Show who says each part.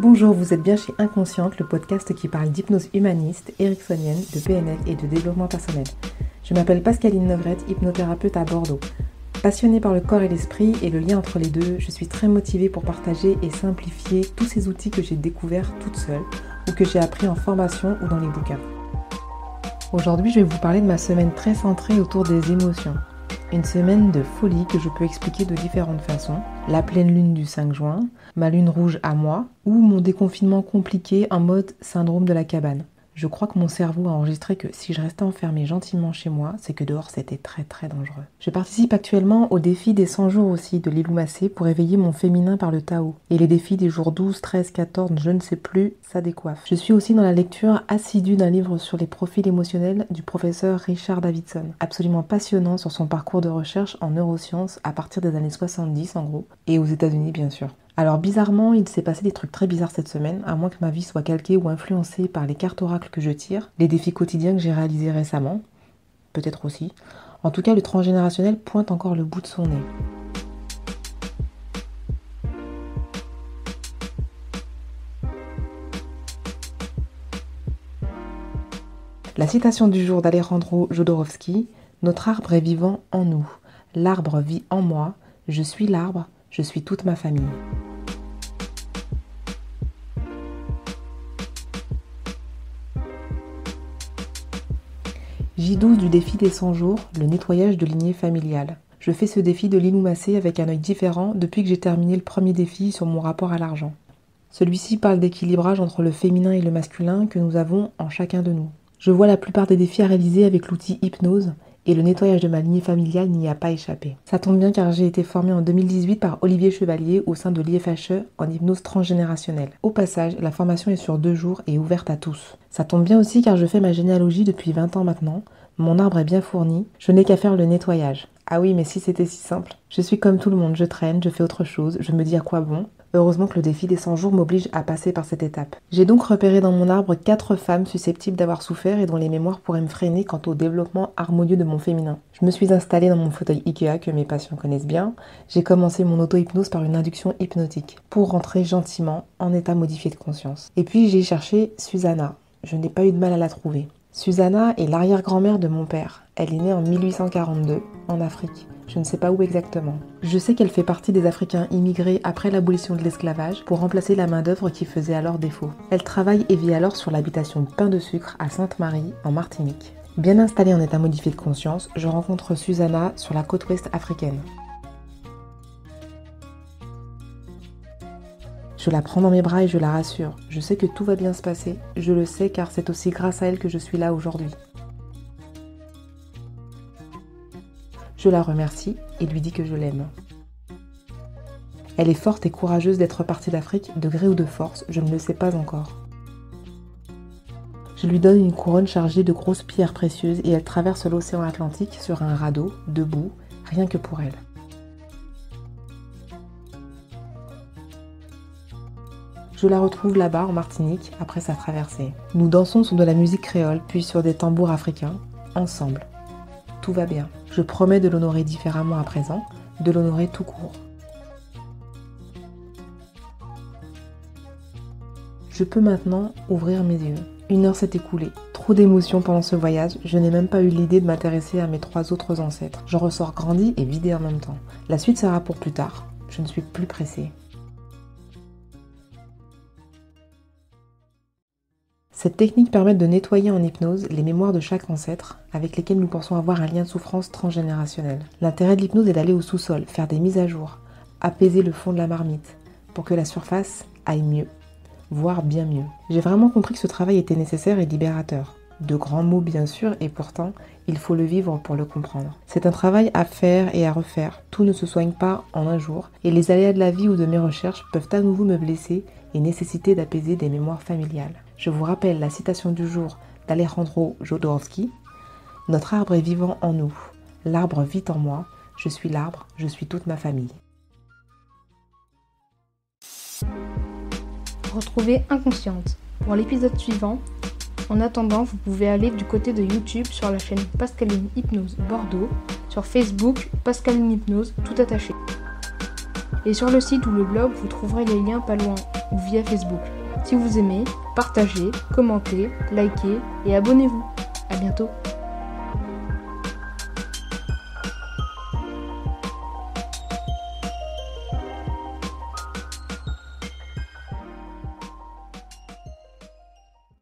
Speaker 1: Bonjour, vous êtes bien chez Inconsciente, le podcast qui parle d'hypnose humaniste, ericksonienne, de PNL et de développement personnel. Je m'appelle Pascaline Negrette, hypnothérapeute à Bordeaux. Passionnée par le corps et l'esprit et le lien entre les deux, je suis très motivée pour partager et simplifier tous ces outils que j'ai découverts toute seule ou que j'ai appris en formation ou dans les bouquins. Aujourd'hui, je vais vous parler de ma semaine très centrée autour des émotions. Une semaine de folie que je peux expliquer de différentes façons. La pleine lune du 5 juin, ma lune rouge à moi, ou mon déconfinement compliqué en mode syndrome de la cabane. Je crois que mon cerveau a enregistré que si je restais enfermée gentiment chez moi, c'est que dehors c'était très très dangereux. Je participe actuellement au défi des 100 jours aussi de Lilou Massé pour éveiller mon féminin par le Tao. Et les défis des jours 12, 13, 14, je ne sais plus, ça décoiffe. Je suis aussi dans la lecture assidue d'un livre sur les profils émotionnels du professeur Richard Davidson. Absolument passionnant sur son parcours de recherche en neurosciences à partir des années 70 en gros, et aux États-Unis bien sûr. Alors bizarrement, il s'est passé des trucs très bizarres cette semaine, à moins que ma vie soit calquée ou influencée par les cartes oracles que je tire, les défis quotidiens que j'ai réalisés récemment, peut-être aussi. En tout cas, le transgénérationnel pointe encore le bout de son nez. La citation du jour d'Alejandro Jodorowsky, « Notre arbre est vivant en nous. L'arbre vit en moi. Je suis l'arbre. Je suis toute ma famille. » J12 du défi des 100 jours, le nettoyage de lignée familiale. Je fais ce défi de Lilou Massé avec un œil différent depuis que j'ai terminé le premier défi sur mon rapport à l'argent. Celui-ci parle d'équilibrage entre le féminin et le masculin que nous avons en chacun de nous. Je vois la plupart des défis à réaliser avec l'outil hypnose et le nettoyage de ma lignée familiale n'y a pas échappé. Ça tombe bien car j'ai été formée en 2018 par Olivier Chevalier au sein de l'IFHE en hypnose transgénérationnelle. Au passage, la formation est sur 2 jours et ouverte à tous. Ça tombe bien aussi car je fais ma généalogie depuis 20 ans maintenant. Mon arbre est bien fourni, je n'ai qu'à faire le nettoyage. Ah oui, mais si c'était si simple. Je suis comme tout le monde, je traîne, je fais autre chose, je me dis à quoi bon. Heureusement que le défi des 100 jours m'oblige à passer par cette étape. J'ai donc repéré dans mon arbre 4 femmes susceptibles d'avoir souffert et dont les mémoires pourraient me freiner quant au développement harmonieux de mon féminin. Je me suis installée dans mon fauteuil Ikea que mes patients connaissent bien. J'ai commencé mon auto-hypnose par une induction hypnotique pour rentrer gentiment en état modifié de conscience. Et puis j'ai cherché Susanna. Je n'ai pas eu de mal à la trouver. Susanna est l'arrière-grand-mère de mon père. Elle est née en 1842 en Afrique. Je ne sais pas où exactement. Je sais qu'elle fait partie des Africains immigrés après l'abolition de l'esclavage pour remplacer la main-d'œuvre qui faisait alors défaut. Elle travaille et vit alors sur l'habitation de Pain de Sucre à Sainte-Marie, en Martinique. Bien installée en état modifié de conscience, je rencontre Susanna sur la côte ouest africaine. Je la prends dans mes bras et je la rassure. Je sais que tout va bien se passer. Je le sais car c'est aussi grâce à elle que je suis là aujourd'hui. Je la remercie et lui dis que je l'aime. Elle est forte et courageuse d'être partie d'Afrique, de gré ou de force, je ne le sais pas encore. Je lui donne une couronne chargée de grosses pierres précieuses et elle traverse l'océan Atlantique sur un radeau, debout, rien que pour elle. Je la retrouve là-bas en Martinique après sa traversée. Nous dansons sur de la musique créole puis sur des tambours africains, ensemble. Tout va bien. Je promets de l'honorer différemment à présent, de l'honorer tout court. Je peux maintenant ouvrir mes yeux. 1 heure s'est écoulée. Trop d'émotions pendant ce voyage, je n'ai même pas eu l'idée de m'intéresser à mes 3 autres ancêtres. J'en ressors grandi et vidé en même temps. La suite sera pour plus tard. Je ne suis plus pressée. Cette technique permet de nettoyer en hypnose les mémoires de chaque ancêtre avec lesquels nous pensons avoir un lien de souffrance transgénérationnel. L'intérêt de l'hypnose est d'aller au sous-sol, faire des mises à jour, apaiser le fond de la marmite pour que la surface aille mieux, voire bien mieux. J'ai vraiment compris que ce travail était nécessaire et libérateur. De grands mots bien sûr, et pourtant, il faut le vivre pour le comprendre. C'est un travail à faire et à refaire. Tout ne se soigne pas en un jour, et les aléas de la vie ou de mes recherches peuvent à nouveau me blesser et nécessiter d'apaiser des mémoires familiales. Je vous rappelle la citation du jour d'Alejandro Jodorowsky. « Notre arbre est vivant en nous. L'arbre vit en moi. Je suis l'arbre. Je suis toute ma famille. »
Speaker 2: Retrouvez Inconsciente pour l'épisode suivant. En attendant, vous pouvez aller du côté de YouTube sur la chaîne Pascaline Hypnose Bordeaux, sur Facebook Pascaline Hypnose tout attaché. Et sur le site ou le blog, vous trouverez les liens pas loin. ou via Facebook. Si vous aimez, partagez, commentez, likez et abonnez-vous. À bientôt.